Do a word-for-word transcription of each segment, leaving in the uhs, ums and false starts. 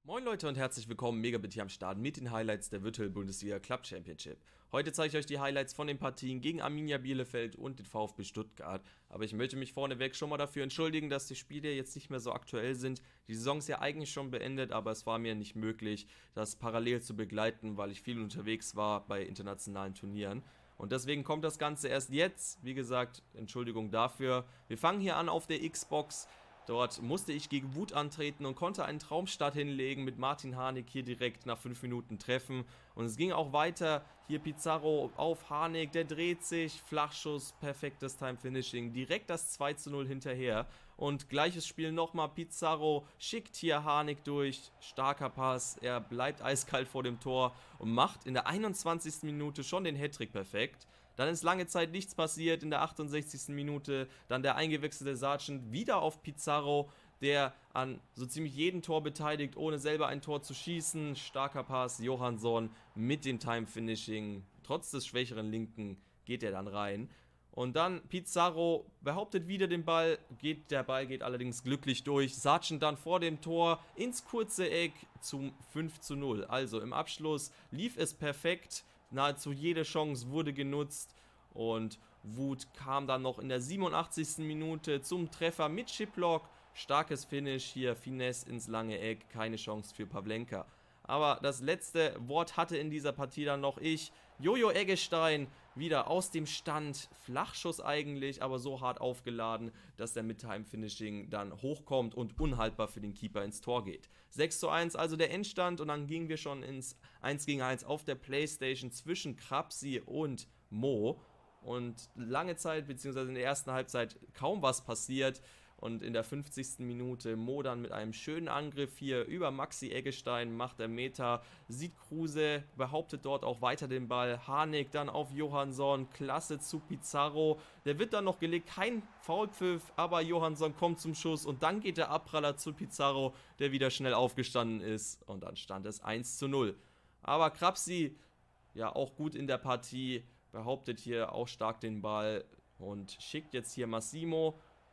Moin Leute und herzlich willkommen, Megabit hier am Start mit den Highlights der Virtual Bundesliga Club Championship. Heute zeige ich euch die Highlights von den Partien gegen Arminia Bielefeld und den VfB Stuttgart. Aber ich möchte mich vorneweg schon mal dafür entschuldigen, dass die Spiele jetzt nicht mehr so aktuell sind. Die Saison ist ja eigentlich schon beendet, aber es war mir nicht möglich, das parallel zu begleiten, weil ich viel unterwegs war bei internationalen Turnieren. Und deswegen kommt das Ganze erst jetzt. Wie gesagt, Entschuldigung dafür. Wir fangen hier an auf der Xbox. Dort musste ich gegen Wut antreten und konnte einen Traumstart hinlegen mit Martin Harnik hier direkt nach fünf Minuten treffen. Und es ging auch weiter. Hier Pizarro auf Harnik, der dreht sich, Flachschuss, perfektes Time-Finishing, direkt das zwei zu null hinterher. Und gleiches Spiel nochmal, Pizarro schickt hier Harnik durch, starker Pass, er bleibt eiskalt vor dem Tor und macht in der einundzwanzigsten Minute schon den Hattrick perfekt. Dann ist lange Zeit nichts passiert, in der achtundsechzigsten Minute dann der eingewechselte Sargent wieder auf Pizarro, der an so ziemlich jedem Tor beteiligt, ohne selber ein Tor zu schießen. Starker Pass, Johansson mit dem Time-Finishing, trotz des schwächeren Linken geht er dann rein. Und dann Pizarro behauptet wieder den Ball, geht, der Ball geht allerdings glücklich durch. Sargent dann vor dem Tor ins kurze Eck zum fünf zu null. Also im Abschluss lief es perfekt. Nahezu jede Chance wurde genutzt und Wut kam dann noch in der siebenundachtzigsten Minute zum Treffer mit Chiplock. Starkes Finish hier, Finesse ins lange Eck, keine Chance für Pavlenka. Aber das letzte Wort hatte in dieser Partie dann noch ich. Jojo Eggestein wieder aus dem Stand, Flachschuss eigentlich, aber so hart aufgeladen, dass der mit Time-Finishing dann hochkommt und unhaltbar für den Keeper ins Tor geht. sechs zu eins also der Endstand und dann gingen wir schon ins eins gegen eins auf der Playstation zwischen Krapsi und Mo. Und lange Zeit, beziehungsweise in der ersten Halbzeit kaum was passiert. Und in der fünfzigsten Minute Mo dann mit einem schönen Angriff hier über Maxi Eggestein, macht der Meter, sieht Kruse, behauptet dort auch weiter den Ball, Harnik dann auf Johansson, klasse zu Pizarro, der wird dann noch gelegt, kein Foulpfiff, aber Johansson kommt zum Schuss und dann geht der Abpraller zu Pizarro, der wieder schnell aufgestanden ist und dann stand es eins zu null. Aber Krapsi, ja auch gut in der Partie, behauptet hier auch stark den Ball und schickt jetzt hier Massimo.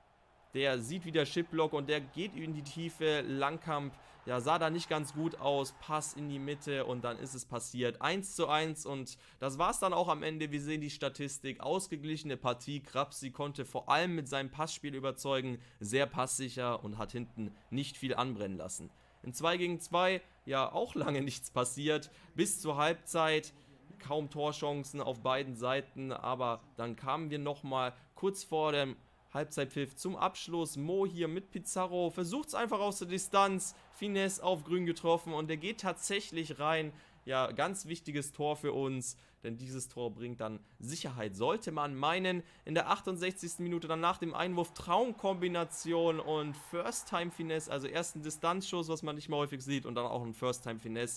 Der sieht wieder Chiplock und der geht in die Tiefe. Langkamp, ja, sah da nicht ganz gut aus. Pass in die Mitte und dann ist es passiert. eins zu eins und das war es dann auch am Ende. Wir sehen die Statistik. Ausgeglichene Partie. Krapsi konnte vor allem mit seinem Passspiel überzeugen. Sehr passsicher und hat hinten nicht viel anbrennen lassen. In zwei gegen zwei, ja, auch lange nichts passiert. Bis zur Halbzeit. Kaum Torchancen auf beiden Seiten. Aber dann kamen wir nochmal kurz vor dem Halbzeitpfiff zum Abschluss. Mo hier mit Pizarro versucht es einfach aus der Distanz. Finesse auf Grün getroffen und der geht tatsächlich rein. Ja, ganz wichtiges Tor für uns, denn dieses Tor bringt dann Sicherheit, sollte man meinen. In der achtundsechzigsten Minute dann nach dem Einwurf Traumkombination und First-Time-Finesse, also erst ein Distanzschuss, was man nicht mehr häufig sieht, und dann auch ein First-Time-Finesse.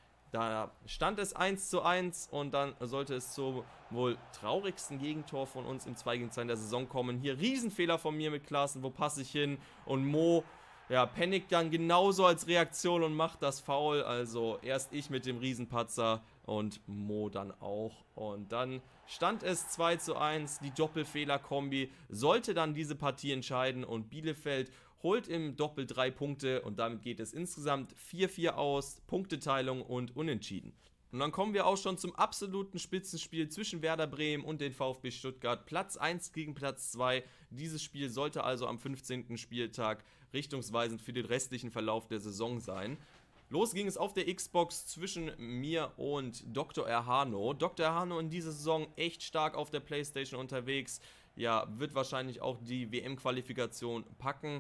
Da stand es eins zu eins und dann sollte es zum wohl traurigsten Gegentor von uns im zwei gegen zwei in der Saison kommen. Hier Riesenfehler von mir mit Klaassen, wo passe ich hin? Und Mo, ja, panickt dann genauso als Reaktion und macht das Foul. Also erst ich mit dem Riesenpatzer und Mo dann auch. Und dann stand es zwei zu eins, die Doppelfehler-Kombi sollte dann diese Partie entscheiden und Bielefeld holt im Doppel drei Punkte und damit geht es insgesamt vier vier aus, Punkteteilung und Unentschieden. Und dann kommen wir auch schon zum absoluten Spitzenspiel zwischen Werder Bremen und den VfB Stuttgart. Platz eins gegen Platz zwei. Dieses Spiel sollte also am fünfzehnten Spieltag richtungsweisend für den restlichen Verlauf der Saison sein. Los ging es auf der Xbox zwischen mir und Doktor Erhano. Doktor Erhano in dieser Saison echt stark auf der Playstation unterwegs. Ja, wird wahrscheinlich auch die W M-Qualifikation packen.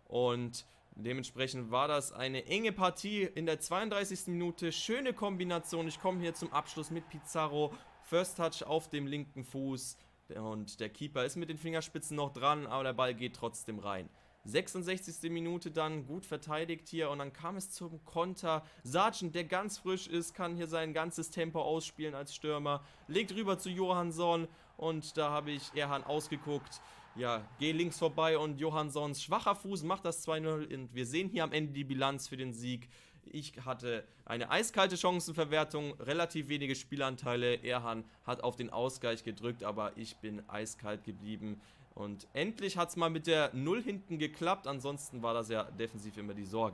Und dementsprechend war das eine enge Partie in der zweiunddreißigsten Minute. Schöne Kombination. Ich komme hier zum Abschluss mit Pizarro. First Touch auf dem linken Fuß. Und der Keeper ist mit den Fingerspitzen noch dran, aber der Ball geht trotzdem rein. sechsundsechzigste Minute dann gut verteidigt hier und dann kam es zum Konter. Sargent, der ganz frisch ist, kann hier sein ganzes Tempo ausspielen als Stürmer. Legt rüber zu Johansson und da habe ich Erhan ausgeguckt. Ja, geh links vorbei und Johanssons schwacher Fuß macht das zwei null und wir sehen hier am Ende die Bilanz für den Sieg. Ich hatte eine eiskalte Chancenverwertung, relativ wenige Spielanteile. Erhan hat auf den Ausgleich gedrückt, aber ich bin eiskalt geblieben. Und endlich hat es mal mit der null hinten geklappt, ansonsten war das ja defensiv immer die Sorge.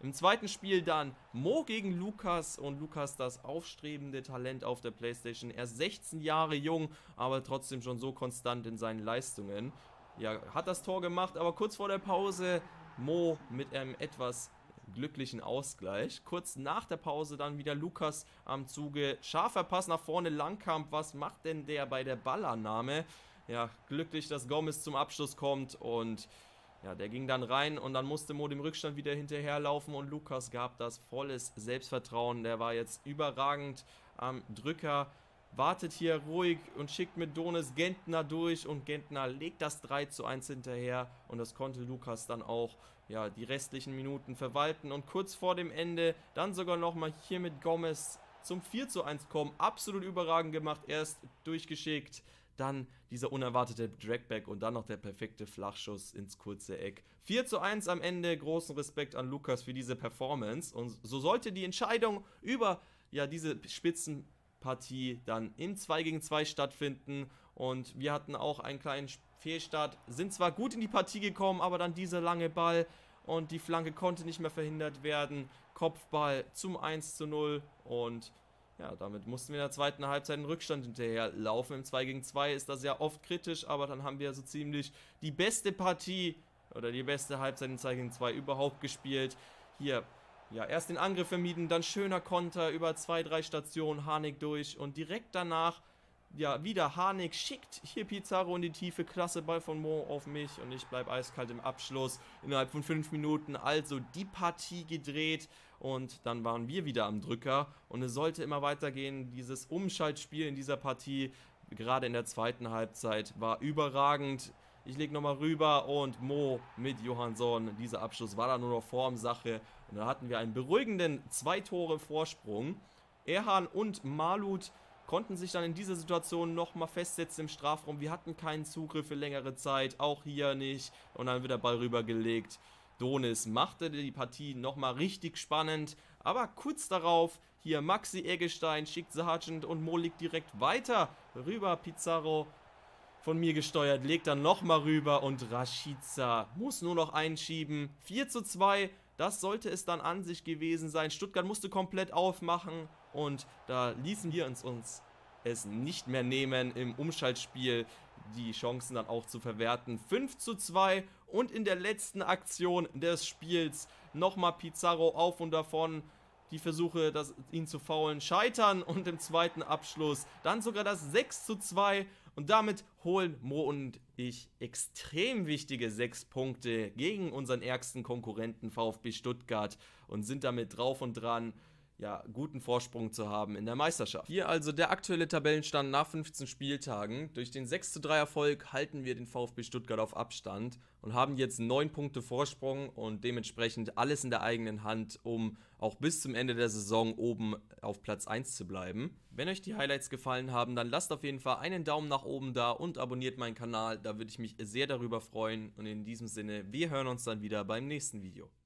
Im zweiten Spiel dann Mo gegen Lukas und Lukas das aufstrebende Talent auf der PlayStation. Er ist sechzehn Jahre jung, aber trotzdem schon so konstant in seinen Leistungen. Ja, hat das Tor gemacht, aber kurz vor der Pause Mo mit einem etwas glücklichen Ausgleich. Kurz nach der Pause dann wieder Lukas am Zuge. Scharfer Pass nach vorne, Langkamp. Was macht denn der bei der Ballannahme? Ja, glücklich, dass Gomez zum Abschluss kommt und ja, der ging dann rein und dann musste Mo dem Rückstand wieder hinterherlaufen und Lukas gab das volles Selbstvertrauen. Der war jetzt überragend am Drücker, wartet hier ruhig und schickt mit Donis Gentner durch und Gentner legt das drei zu eins hinterher und das konnte Lukas dann auch ja, die restlichen Minuten verwalten und kurz vor dem Ende dann sogar nochmal hier mit Gomez zum vier zu eins kommen. Absolut überragend gemacht, erst durchgeschickt. Dann dieser unerwartete Dragback und dann noch der perfekte Flachschuss ins kurze Eck. vier zu eins am Ende, großen Respekt an Lukas für diese Performance. Und so sollte die Entscheidung über ja, diese Spitzenpartie dann im zwei gegen zwei stattfinden. Und wir hatten auch einen kleinen Fehlstart, sind zwar gut in die Partie gekommen, aber dann dieser lange Ball und die Flanke konnte nicht mehr verhindert werden. Kopfball zum eins zu null und ja, damit mussten wir in der zweiten Halbzeit einen Rückstand hinterher laufen. Im zwei gegen zwei ist das ja oft kritisch, aber dann haben wir so ziemlich die beste Partie oder die beste Halbzeit im zwei gegen zwei überhaupt gespielt. Hier, ja, erst den Angriff vermieden, dann schöner Konter über zwei, drei Stationen, Harnik durch und direkt danach, ja, wieder Harnik schickt hier Pizarro in die Tiefe, klasse Ball von Mo auf mich und ich bleibe eiskalt im Abschluss. Innerhalb von fünf Minuten also die Partie gedreht. Und dann waren wir wieder am Drücker und es sollte immer weitergehen. Dieses Umschaltspiel in dieser Partie, gerade in der zweiten Halbzeit, war überragend. Ich lege nochmal rüber und Mo mit Johansson. Dieser Abschluss war dann nur noch Formsache. Und da hatten wir einen beruhigenden zwei Tore Vorsprung. Erhan und Malut konnten sich dann in dieser Situation nochmal festsetzen im Strafraum. Wir hatten keinen Zugriff für längere Zeit, auch hier nicht. Und dann wird der Ball rübergelegt. Donis machte die Partie nochmal richtig spannend, aber kurz darauf hier Maxi Eggestein schickt Sargent und Mo liegt direkt weiter rüber. Pizarro von mir gesteuert, legt dann nochmal rüber und Rashica muss nur noch einschieben. vier zu zwei, das sollte es dann an sich gewesen sein. Stuttgart musste komplett aufmachen und da ließen wir uns, uns es nicht mehr nehmen im Umschaltspiel die Chancen dann auch zu verwerten. fünf zu zwei und in der letzten Aktion des Spiels nochmal Pizarro auf und davon. Die Versuche, das, ihn zu faulen, scheitern und im zweiten Abschluss dann sogar das sechs zu zwei und damit holen Mo und ich extrem wichtige sechs Punkte gegen unseren ärgsten Konkurrenten VfB Stuttgart und sind damit drauf und dran, ja, guten Vorsprung zu haben in der Meisterschaft. Hier also der aktuelle Tabellenstand nach fünfzehn Spieltagen. Durch den sechs zu drei Erfolg halten wir den VfB Stuttgart auf Abstand und haben jetzt neun Punkte Vorsprung und dementsprechend alles in der eigenen Hand, um auch bis zum Ende der Saison oben auf Platz eins zu bleiben. Wenn euch die Highlights gefallen haben, dann lasst auf jeden Fall einen Daumen nach oben da und abonniert meinen Kanal, da würde ich mich sehr darüber freuen und in diesem Sinne, wir hören uns dann wieder beim nächsten Video.